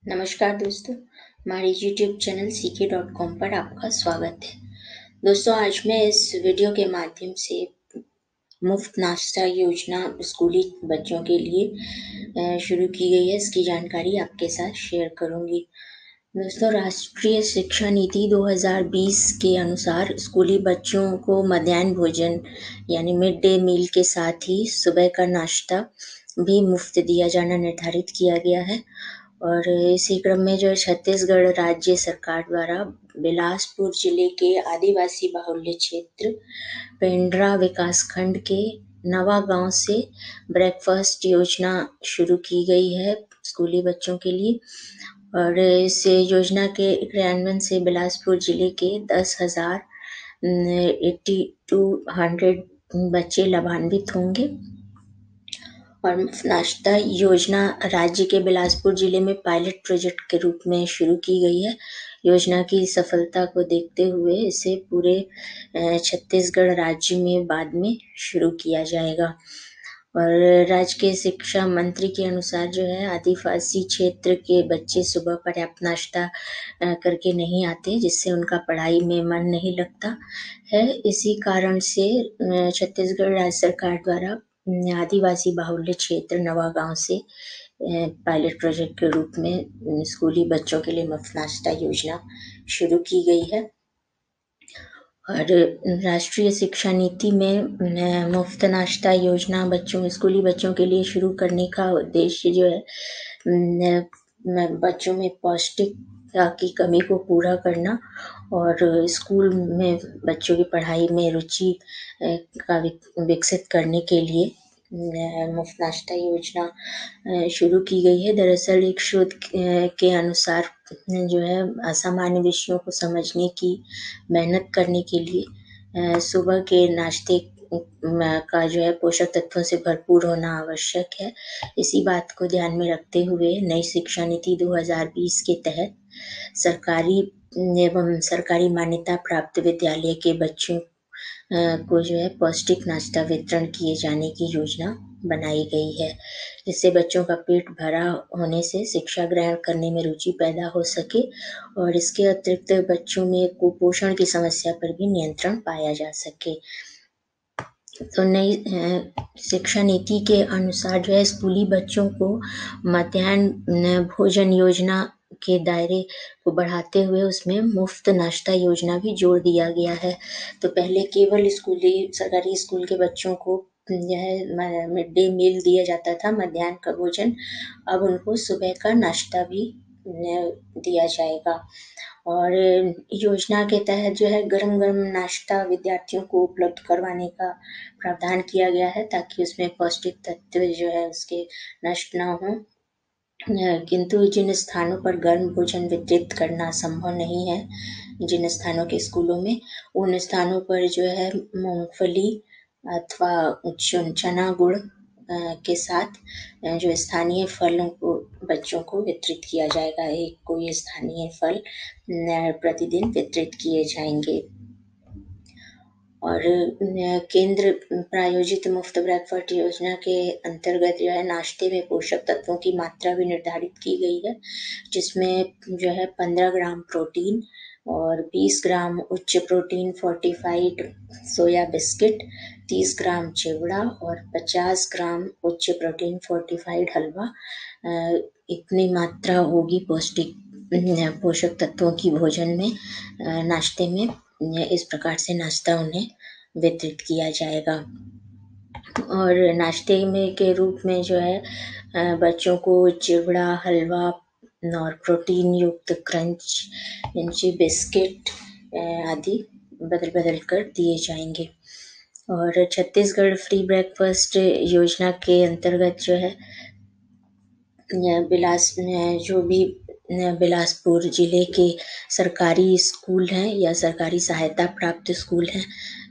नमस्कार दोस्तों, हमारे YouTube चैनल ck.com पर आपका स्वागत है। दोस्तों, आज मैं इस वीडियो के माध्यम से मुफ्त नाश्ता योजना स्कूली बच्चों के लिए शुरू की गई है, इसकी जानकारी आपके साथ शेयर करूंगी। दोस्तों, राष्ट्रीय शिक्षा नीति 2020 के अनुसार स्कूली बच्चों को मध्याह्न भोजन यानी मिड डे मील के साथ ही सुबह का नाश्ता भी मुफ्त दिया जाना निर्धारित किया गया है। और इसी क्रम में जो छत्तीसगढ़ राज्य सरकार द्वारा बिलासपुर जिले के आदिवासी बाहुल्य क्षेत्र पेंड्रा विकासखंड के नवा गांव से ब्रेकफास्ट योजना शुरू की गई है स्कूली बच्चों के लिए। और इस योजना के क्रियान्वयन से बिलासपुर जिले के 10,8200 बच्चे लाभान्वित होंगे। और नाश्ता योजना राज्य के बिलासपुर जिले में पायलट प्रोजेक्ट के रूप में शुरू की गई है। योजना की सफलता को देखते हुए इसे पूरे छत्तीसगढ़ राज्य में बाद में शुरू किया जाएगा। और राज्य के शिक्षा मंत्री के अनुसार जो है आदिवासी क्षेत्र के बच्चे सुबह पर्याप्त नाश्ता करके नहीं आते, जिससे उनका पढ़ाई में मन नहीं लगता है। इसी कारण से छत्तीसगढ़ राज्य सरकार द्वारा आदिवासी बाहुल्य क्षेत्र नवा गांव से पायलट प्रोजेक्ट के रूप में स्कूली बच्चों के लिए मुफ्त नाश्ता योजना शुरू की गई है। और राष्ट्रीय शिक्षा नीति में मुफ्त नाश्ता योजना स्कूली बच्चों के लिए शुरू करने का उद्देश्य जो है बच्चों में पौष्टिकता की कमी को पूरा करना और स्कूल में बच्चों की पढ़ाई में रुचि का विकसित करने के लिए मुफ्त नाश्ता योजना शुरू की गई है। दरअसल एक शोध के अनुसार जो है असामान्य विषयों को समझने की मेहनत करने के लिए सुबह के नाश्ते का जो है पोषक तत्वों से भरपूर होना आवश्यक है। इसी बात को ध्यान में रखते हुए नई शिक्षा नीति 2020 के तहत सरकारी एवं सरकारी मान्यता प्राप्त विद्यालय के बच्चों को जो है पौष्टिक नाश्ता वितरण किए जाने की योजना बनाई गई है, जिससे बच्चों का पेट भरा होने से शिक्षा ग्रहण करने में रुचि पैदा हो सके और इसके अतिरिक्त बच्चों में कुपोषण की समस्या पर भी नियंत्रण पाया जा सके। तो नई शिक्षा नीति के अनुसार जो है स्कूली बच्चों को मध्याह्न भोजन योजना के दायरे को बढ़ाते हुए उसमें मुफ्त नाश्ता योजना भी जोड़ दिया गया है। तो पहले केवल सरकारी स्कूल के बच्चों को यह मिड डे मील दिया जाता था, मध्याह्न का भोजन। अब उनको सुबह का नाश्ता भी दिया जाएगा। और योजना के तहत जो है गरम गरम नाश्ता विद्यार्थियों को उपलब्ध करवाने का प्रावधान किया गया है, ताकि उसमें पौष्टिक तत्व जो है उसके नष्ट ना हो। किंतु जिन स्थानों पर गर्म भोजन वितरित करना संभव नहीं है, जिन स्थानों के स्कूलों में, उन स्थानों पर जो है मूंगफली अथवा चना गुड़ के साथ जो स्थानीय फलों को बच्चों को वितरित किया जाएगा। एक कोई स्थानीय फल प्रतिदिन वितरित किए जाएंगे। और केंद्र प्रायोजित मुफ्त ब्रेकफास्ट योजना के अंतर्गत जो है नाश्ते में पोषक तत्वों की मात्रा भी निर्धारित की गई है, जिसमें जो है 15 ग्राम प्रोटीन और 20 ग्राम उच्च protein fortified soya biscuit, 30 gram chivda और 50 ग्राम उच्च प्रोटीन फोर्टिफाइड हलवा, इतनी मात्रा होगी पोषक तत्वों की भोजन में नाश्ते में। इस प्रकार से नाश्ता उन्हें वितरित किया जाएगा। और नाश्ते में के रूप में जो है बच्चों को चिवड़ा, हलवा और प्रोटीन युक्त क्रंची बिस्किट आदि बदल कर दिए जाएंगे। और छत्तीसगढ़ फ्री ब्रेकफास्ट योजना के अंतर्गत जो है बिलासपुर जिले के सरकारी स्कूल हैं या सरकारी सहायता प्राप्त स्कूल हैं,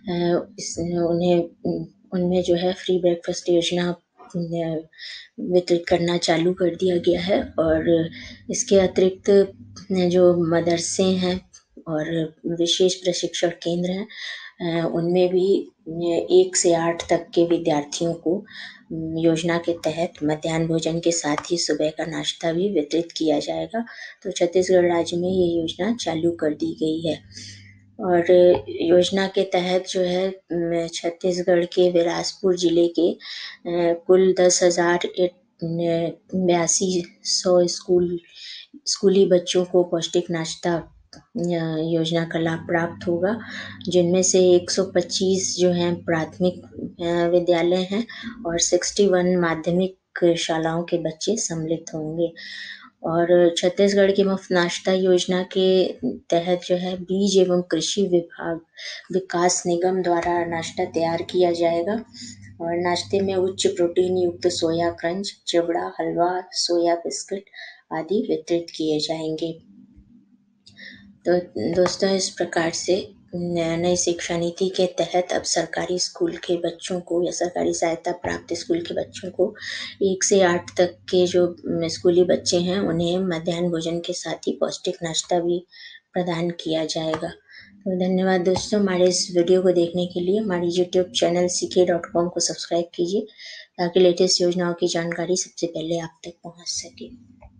उनमें जो है फ्री ब्रेकफास्ट योजना वितरित करना चालू कर दिया गया है। और इसके अतिरिक्त जो मदरसे हैं और विशेष प्रशिक्षण केंद्र हैं, उनमें भी 1 से 8 तक के विद्यार्थियों को योजना के तहत मध्याह्न भोजन के साथ ही सुबह का नाश्ता भी वितरित किया जाएगा। तो छत्तीसगढ़ राज्य में ये योजना चालू कर दी गई है। और योजना के तहत जो है छत्तीसगढ़ के बिलासपुर जिले के कुल 10,82 स्कूली बच्चों को पौष्टिक नाश्ता योजना का लाभ प्राप्त होगा, जिनमें से 125 जो हैं प्राथमिक विद्यालय हैं और 61 माध्यमिक शालाओं के बच्चे सम्मिलित होंगे। और छत्तीसगढ़ की मुफ्त नाश्ता योजना के तहत जो है बीज एवं कृषि विभाग विकास निगम द्वारा नाश्ता तैयार किया जाएगा और नाश्ते में उच्च प्रोटीन युक्त सोया क्रंच, चिवड़ा, हलवा, सोया बिस्किट आदि वितरित किए जाएंगे। तो दोस्तों, इस प्रकार से नई शिक्षा नीति के तहत अब सरकारी स्कूल के बच्चों को या सरकारी सहायता प्राप्त स्कूल के बच्चों को 1 से 8 तक के जो स्कूली बच्चे हैं उन्हें मध्याह्न भोजन के साथ ही पौष्टिक नाश्ता भी प्रदान किया जाएगा। तो धन्यवाद दोस्तों, हमारे इस वीडियो को देखने के लिए। हमारी यूट्यूब चैनल ck.com को सब्सक्राइब कीजिए ताकि लेटेस्ट योजनाओं की जानकारी सबसे पहले आप तक पहुंच सके।